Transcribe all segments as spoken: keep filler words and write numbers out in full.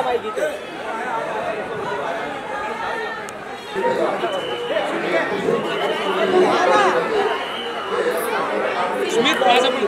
स्मित माझा पण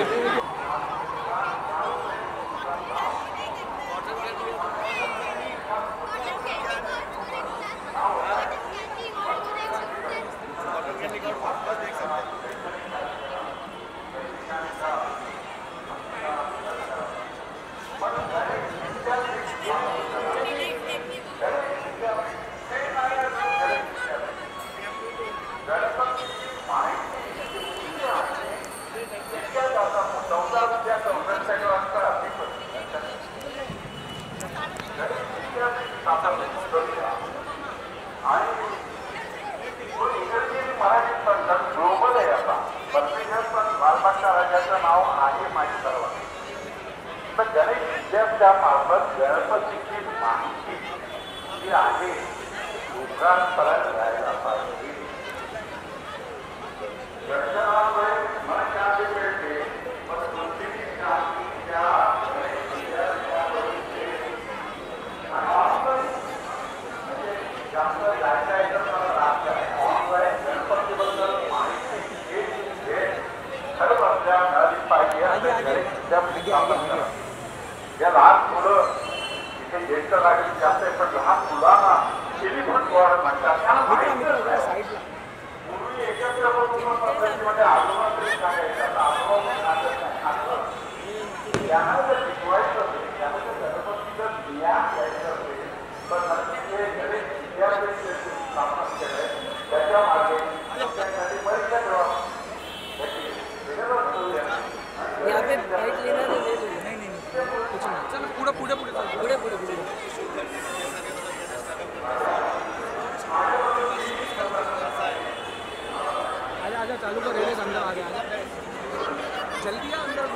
ग्लोबल आहे आता पण लालबागच्या राजाचं नाव आहे माझ्या सर्वांना. तर गणेश विद्यापीठामार्फत गणपतीची माहिती जी आहे लोकांपर्यंत जायला पाहिजे. दर्शनामुळे मन शांती मिळते पण कोणतीही शांती त्या गणेश विद्यापीठामध्ये जास्त जायच्या याच्यात मला राहत आहे. ऑनलाईन गणपतीबद्दल माहिती खरंच आपल्या मिळाली पाहिजे. या लहान मुलं इथे ज्येष्ठ नागरिक जास्त आहे पण लहान मुलांना एलिफंट वॉर्ड म्हणतात. पूर्वी एकत्र पद्धतीमध्ये आजोबा तरी सांगायचं त्यांना जर शिकवायचं असेल त्यांना जर गणपतीचं ज्ञान घ्यायचं असेल तर नक्कीच हे गणेश विद्यापीठ स्थापना केलंय त्याच्या मागे त्यासाठी परीक्षा ठेवा. पुढे पुढे पुढे पुढे पुढे पुढे आजा आजा चालू कर रेले अंदर आ गया जल्दी आ अंदर.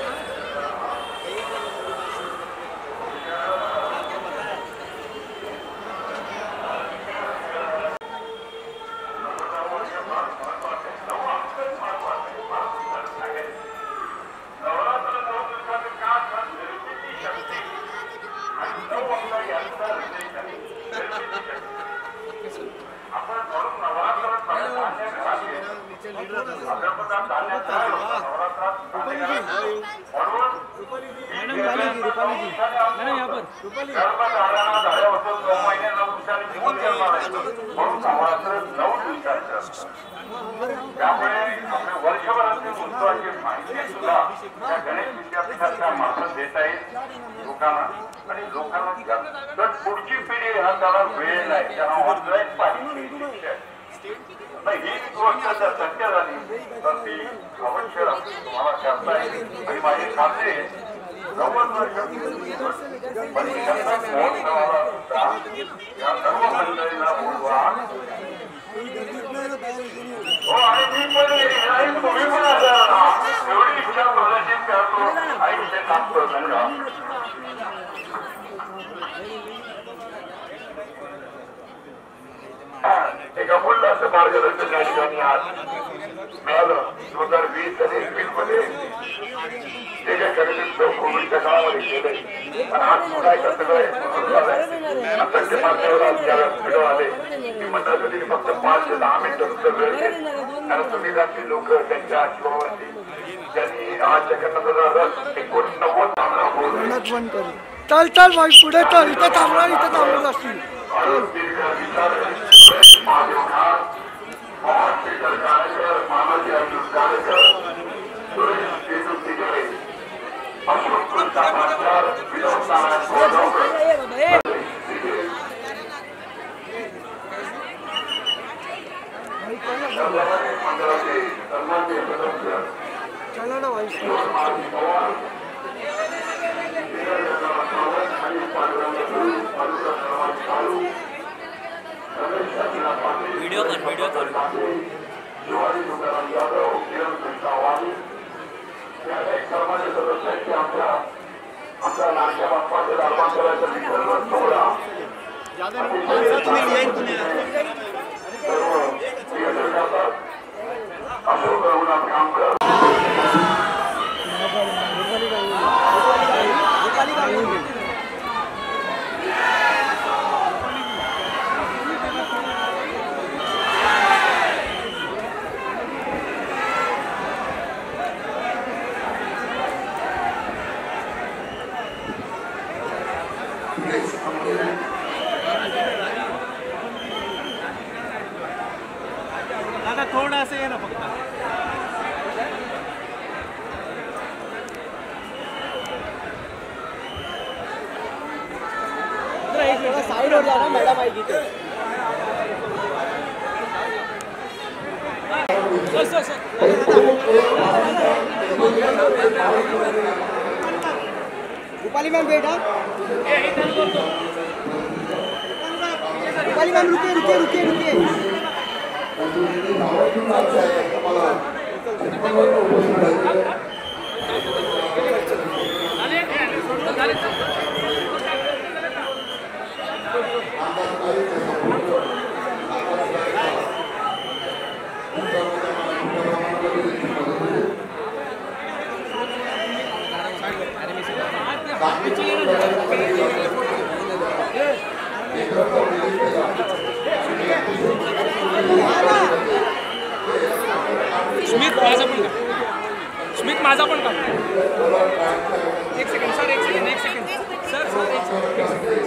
त्यामुळे आपल्या वर्षभरातली महत्वाची माहिती सुद्धा त्या गणेश विद्यापीठाच्या मार्फत देता येईल लोकांना. आणि लोकांना तर पुढची पिढी हा त्याला वेळ नाही त्यांना ऑनलाईन पाहिजे. ही गोष्ट जर शक्य झाली तर ती अवश्य तुम्हाला करता येईल. आणि माझे खाते नव्वद वर्ष या सर्व मंडळीला बोलवा. हो आणि मी पण तुम्ही पण एवढी इच्छा प्रदर्शित करतो आयुष्य काम करतो. एका मुलाचं मार्गदर्शन या ठिकाणी आज मिळालं. दोन हजार वीस आणि एकवीस मध्ये जे जे खरेदी कोविडच्या काळामध्ये केले आणि आज पुन्हा एकदा सगळं आताच्या माध्यमावर आपल्याला व्हिडिओ आले की मंडळासाठी फक्त पाच ते दहा मिनिटं वेळ देईल. कारण तुम्ही जास्ती लोक त्यांच्या जीवावरती त्यांनी आज जगन्नाथ एकोणीस नव्वद चल चल भाई पुढे चल. इथं थांबणार इथं थांबणार असतील. चला ना भाई. वीडियो कर वीडियो कर रुपाली दादा थोड़ा सा ये ना फक्त थोड़ा साइड हो जाना मैडम आएगी तो sir sir sir Rupali ma'am बैठा रूपाली मैम रुकिए रुकिए रुकिए रुकिए स्मित माझा पण का स्मित माझा पण का एक सेकंड सर एक सेकंड एक सेकंड सर सर एक सेकंड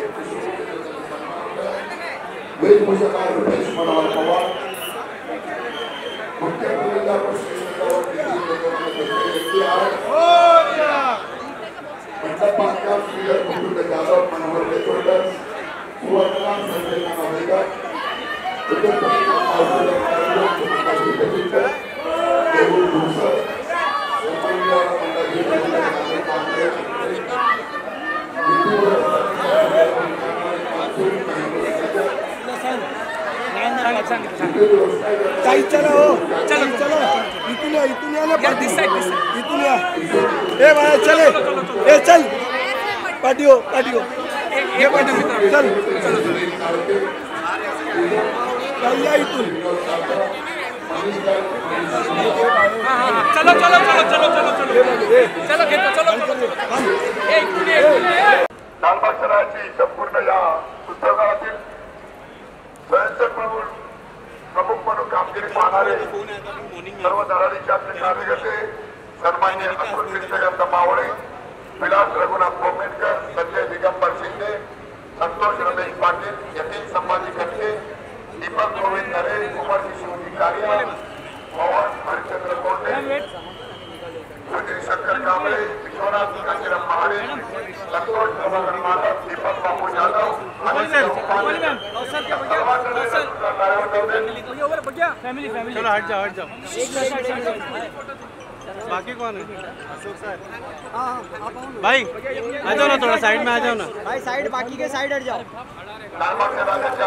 वेशभूषा रुपेश मनोहर पवार मुख्य भूमिका मंडपाच्या श्रीधर मुकुंद जाधव मनोहर देशोडकर सुवर्णराम संजय नावेकर देऊळ भूसर ताई चलो चलो चलो इथून या इथून या ना दिस साइड दिस साइड इथून या ए बाळा चले ए चल पाटियो पाटियो ये पॉइंट मित्र चल चलो चलो ताई या इथून हां हां चलो चलो चलो चलो चलो चलो चलो घेतो चलो चलो ए इकडे लालबागच्या राजाची संपूर्ण या उत्सवातील स्वयंसेवक म्हणून प्रमुख म्हणून कामगिरी पाहणारे सर्व धडाडीचे आपले कार्यकर्ते सन्माननीय अतुल कृष्णकांत मावळे विलास रघुनाथ कोमेटकर संजय दिगंबर शिंदे संतोष रमेश पाटील यतीन संभाजी खटके दीपक गोविंद नरे कुमारजी शिवजी कारिया पवन हरिचंद्र कोंडे सुधीर शंकर कांबळे विश्वनाथ काशीराम महाडे संतोष प्रभाकर माधव दीपक बापू यादव फैमिली फैमिली चलो हट जाओ हट जाओ बाकी कौन है अशोक सर भाई आ जाओ ना थोड़ा साइड में आ जाओ ना भाई साइड बाकी के साइड हट जाओ लालबागच्या राजाच्या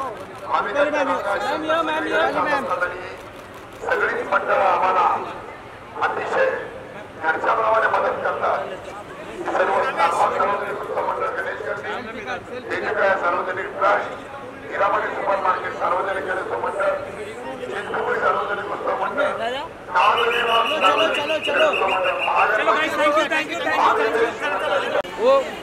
सगळीच मंडळ आम्हाला अतिशय घरच्याप्रमाणे मदत करतात सर्व सार्वजनिक मंडळ गणेश करते वेगवेगळ्या सार्वजनिक ट्रस्ट हिरामणी सुपर मार्केट सार्वजनिक गणेश मंडळ शेतकरी सार्वजनिक उत्सव मंडळ चलो चलो चलो चलो भाई thank you thank you thank you